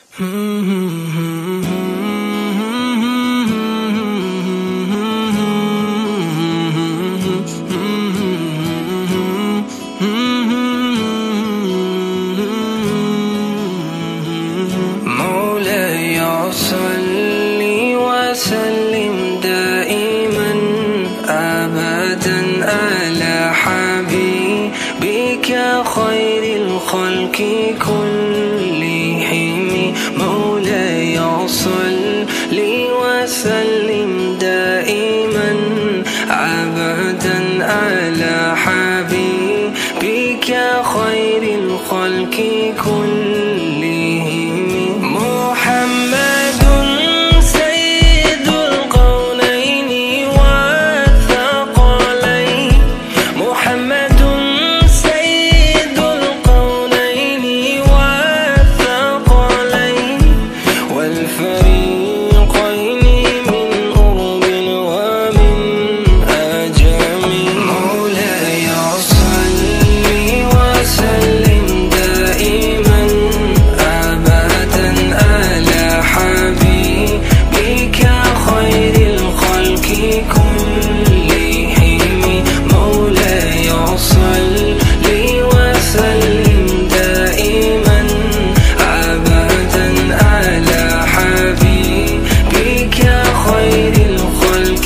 مولاي صل وسلم دائما أبدا على حبيبك خير الخلق كلهم. مولاي صل وسلم دائما أبدا على حبيبك خير الخلق كلهم. محمد سيد القولين والثقلين، محمد سيد القولين والثقلين والفريقين من أرب ومن أجم. مولاي صل وسلم دائما أبدا على حبيبك خير الخلق كلهم. مولاي صل وسلم دائما أبدا على حبيبك خير الخلق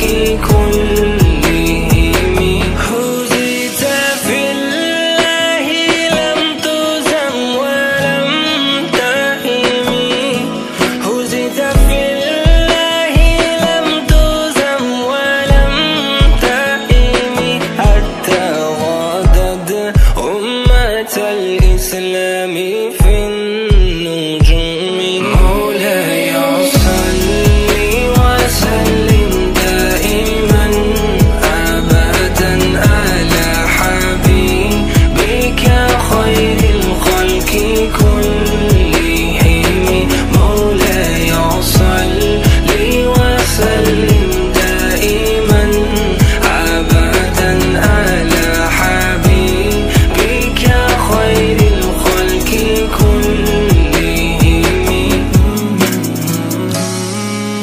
كلهم. هزيت في الله لم تزم ولم تهم، هزيت في الله لم تزم ولم تهم، حتى غادت أمة الإسلام في النجوم. مولاي صل وسلم دائما أبدا على حبيبك خير الخلق كلهم. مولاي صل وسلم دائما أبدا على حبيبك خير الخلق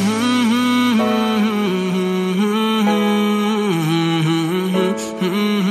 كلهم.